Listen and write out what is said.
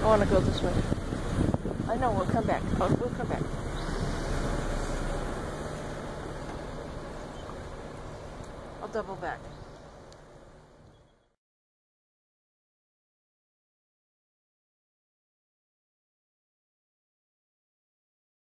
I want to go this way. I know, we'll come back. Oh, we'll come back. I'll double back.